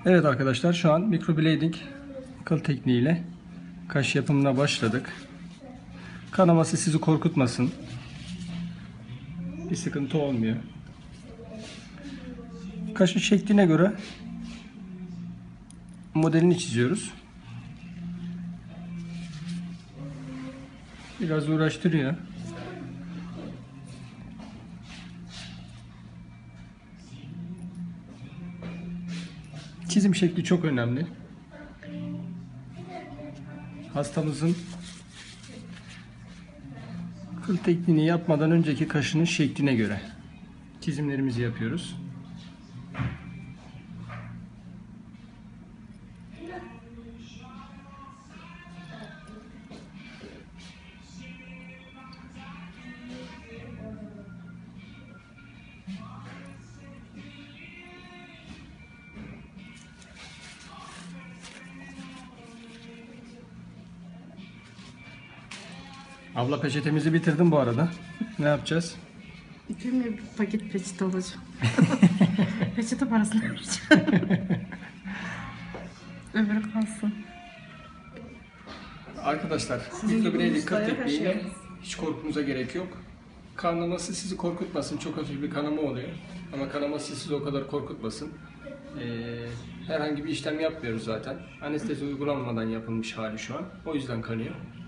Evet arkadaşlar, şu an microblading kıl tekniğiyle kaş yapımına başladık. Kanaması sizi korkutmasın. Bir sıkıntı olmuyor. Kaşın şekline göre modelini çiziyoruz. Biraz uğraştırıyor. Çizim şekli çok önemli. Hastamızın kıl tekniğini yapmadan önceki kaşının şekline göre çizimlerimizi yapıyoruz. Abla, peçetemizi bitirdim bu arada. Ne yapacağız? Cümle bir paket peçete alacağım. Peçete parasını vereceğim. Öbürü kalsın. Arkadaşlar, Sizin gibi microblading kıl ustaya tekniğiyle taşıyoruz. hiç korkmuza gerek yok. Kanaması sizi korkutmasın. Çok hafif bir kanama oluyor. Ama kanaması sizi o kadar korkutmasın. Herhangi bir işlem yapmıyoruz zaten. Anestezi uygulanmadan yapılmış hali şu an. O yüzden kanıyor.